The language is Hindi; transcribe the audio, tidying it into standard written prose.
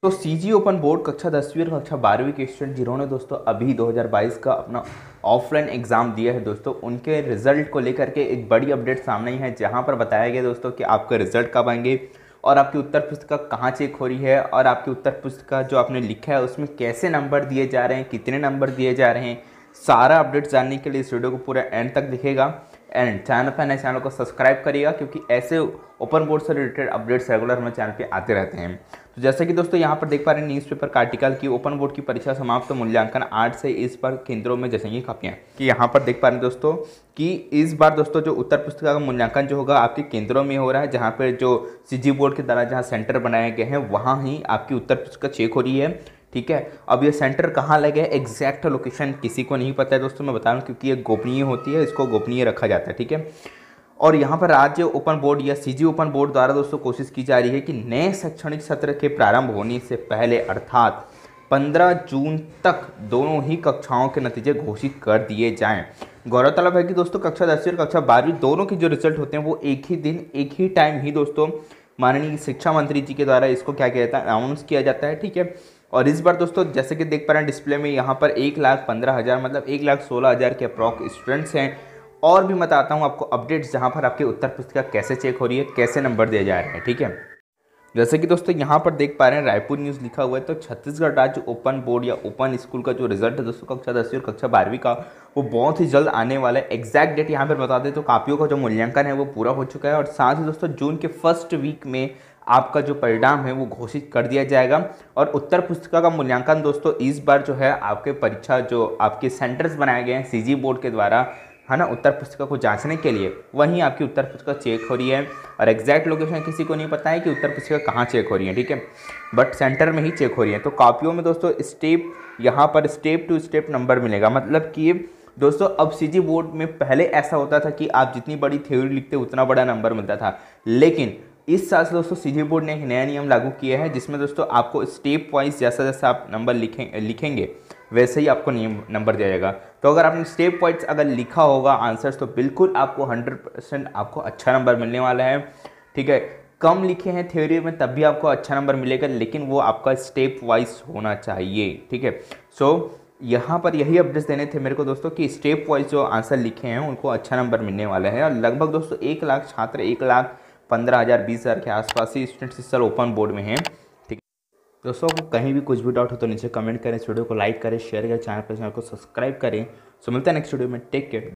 तो सीजी ओपन बोर्ड कक्षा 10वीं और कक्षा 12वीं के स्टूडेंट जिन्होंने दोस्तों अभी 2022 का अपना ऑफलाइन एग्जाम दिया है दोस्तों, उनके रिजल्ट को लेकर के एक बड़ी अपडेट सामने आई है, जहां पर बताया गया दोस्तों कि आपका रिजल्ट कब आएंगे और आपकी उत्तर पुस्तिका कहां चेक हो रही है और आपकी उत्तर पुस्तिका जो आपने लिखा है उसमें कैसे नंबर दिए जा रहे हैं, कितने नंबर दिए जा रहे हैं। सारा अपडेट जानने के लिए इस वीडियो को पूरा एंड तक दिखेगा। एंड चैनल पर नए चैनल को सब्सक्राइब करिएगा, क्योंकि ऐसे ओपन बोर्ड से रिलेटेड अपडेट्स रेगुलर हमारे चैनल पे आते रहते हैं। तो जैसे कि दोस्तों यहाँ पर देख पा रहे हैं न्यूज़पेपर का आर्टिकल की ओपन बोर्ड की परीक्षा समाप्त, मूल्यांकन 8 से इस बार केंद्रों में जैसे कापियाँ कि यहाँ पर देख पा रहे हैं दोस्तों कि इस बार दोस्तों जो उत्तर पुस्तिका का मूल्यांकन जो होगा आपके केंद्रों में हो रहा है, जहाँ पर जो सीजी बोर्ड के द्वारा जहाँ सेंटर बनाए गए हैं वहाँ ही आपकी उत्तर पुस्तिका चेक हो रही है। ठीक है, अब ये सेंटर कहाँ लगे एग्जैक्ट लोकेशन किसी को नहीं पता है दोस्तों, मैं बता रहा हूँ, क्योंकि ये गोपनीय होती है, इसको गोपनीय रखा जाता है। ठीक है, और यहाँ पर राज्य ओपन बोर्ड या सीजी ओपन बोर्ड द्वारा दोस्तों कोशिश की जा रही है कि नए शैक्षणिक सत्र के प्रारंभ होने से पहले अर्थात 15 जून तक दोनों ही कक्षाओं के नतीजे घोषित कर दिए जाएं। गौरतलब है कि दोस्तों कक्षा 10वीं और कक्षा 12वीं दोनों के जो रिजल्ट होते हैं वो एक ही दिन एक ही टाइम ही दोस्तों माननीय शिक्षा मंत्री जी के द्वारा इसको क्या किया जाता है, अनाउंस किया जाता है। ठीक है, और इस बार दोस्तों जैसे कि देख पा रहे हैं डिस्प्ले में यहाँ पर 1,15,000 मतलब 1,16,000 के अप्रॉक्स स्टूडेंट्स हैं। और भी मैं बताता हूँ आपको अपडेट्स जहाँ पर आपकी उत्तर पुस्तिका कैसे चेक हो रही है, कैसे नंबर दिए जा रहे हैं। ठीक है, जैसे कि दोस्तों यहाँ पर देख पा रहे हैं रायपुर न्यूज़ लिखा हुआ है, तो छत्तीसगढ़ राज्य ओपन बोर्ड या ओपन स्कूल का जो रिजल्ट है दोस्तों कक्षा 10वीं और कक्षा 12वीं का वो बहुत ही जल्द आने वाला है। एग्जैक्ट डेट यहाँ पर बता दें तो कापियों का जो मूल्यांकन है वो पूरा हो चुका है और साथ ही दोस्तों जून के फर्स्ट वीक में आपका जो परिणाम है वो घोषित कर दिया जाएगा। और उत्तर पुस्तिका का मूल्यांकन दोस्तों इस बार जो है आपके परीक्षा जो आपके सेंटर्स बनाए गए हैं सीजी बोर्ड के द्वारा है ना उत्तर पुस्तिका को जांचने के लिए, वहीं आपकी उत्तर पुस्तिका चेक हो रही है और एग्जैक्ट लोकेशन किसी को नहीं पता है कि उत्तर पुस्तिका कहाँ चेक हो रही है। ठीक है, बट सेंटर में ही चेक हो रही है। तो कॉपियों में दोस्तों स्टेप यहाँ पर स्टेप टू स्टेप नंबर मिलेगा, मतलब कि दोस्तों अब सीजी बोर्ड में पहले ऐसा होता था कि आप जितनी बड़ी थ्योरी लिखते उतना बड़ा नंबर मिलता था, लेकिन इस साल से दोस्तों सीजी बोर्ड ने एक नया नियम लागू किया है जिसमें दोस्तों आपको स्टेप वाइज जैसा जैसा आप नंबर लिखेंगे वैसे ही आपको नंबर दिया जाएगा। तो अगर आपने स्टेप वाइज अगर लिखा होगा आंसर्स तो बिल्कुल आपको 100% आपको अच्छा नंबर मिलने वाला है। ठीक है, कम लिखे हैं थ्योरी में तब भी आपको अच्छा नंबर मिलेगा, लेकिन वो आपका स्टेप वाइज होना चाहिए। ठीक है, सो यहाँ पर यही अपडेट्स देने थे मेरे को दोस्तों कि स्टेप वाइज जो आंसर लिखे हैं उनको अच्छा नंबर मिलने वाला है। और लगभग दोस्तों 1 लाख छात्र 1,15,000 20,000 के आसपास ही स्टूडेंट्स इस साल ओपन बोर्ड में हैं। ठीक है दोस्तों, कहीं भी कुछ भी डाउट हो तो नीचे कमेंट करें, इस वीडियो को लाइक करें, शेयर करें, चैनल को सब्सक्राइब करें। सो मिलता है नेक्स्ट वीडियो में, टेक केयर।